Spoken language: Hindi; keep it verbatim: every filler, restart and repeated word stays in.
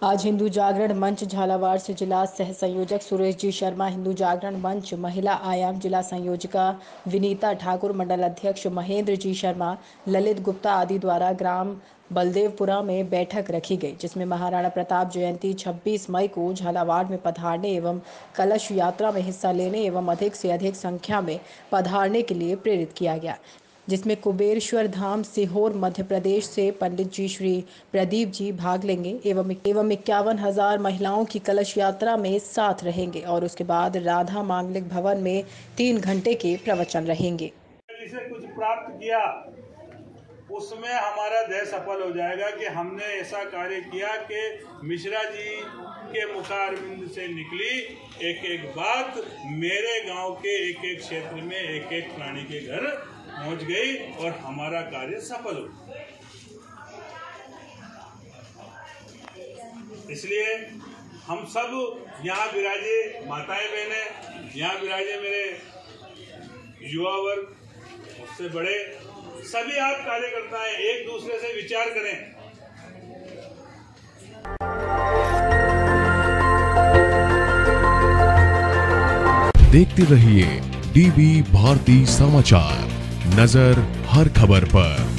आज हिंदू जागरण मंच झालावाड़ से जिला सह संयोजक सुरेश जी शर्मा, हिंदू जागरण मंच महिला आयाम जिला संयोजिका विनीता ठाकुर, मंडल अध्यक्ष महेंद्र जी शर्मा, ललित गुप्ता आदि द्वारा ग्राम बलदेवपुरा में बैठक रखी गई, जिसमें महाराणा प्रताप जयंती छब्बीस मई को झालावाड़ में पधारने एवं कलश यात्रा में हिस्सा लेने एवं अधिक से अधिक संख्या में पधारने के लिए प्रेरित किया गया, जिसमें कुबेरेश्वर धाम सीहोर मध्य प्रदेश से पंडित जी श्री प्रदीप जी भाग लेंगे एवं एवं इक्यावन हजार महिलाओं की कलश यात्रा में साथ रहेंगे और उसके बाद राधा मांगलिक भवन में तीन घंटे के प्रवचन रहेंगे। जिसे कुछ प्राप्त किया उसमें हमारा देश सफल हो जाएगा कि हमने ऐसा कार्य किया कि मिश्रा जी के मुखारबिंद से निकली एक एक बात मेरे गांव के एक एक क्षेत्र में एक एक प्राणी के घर पहुंच गई और हमारा कार्य सफल हो। इसलिए हम सब यहाँ विराजे माताएं बहनें, यहाँ विराजे मेरे युवा वर्ग, उससे बड़े सभी आप कार्यकर्ता हैं, एक दूसरे से विचार करें। देखते रहिए डीबी भारती समाचार, नजर हर खबर पर।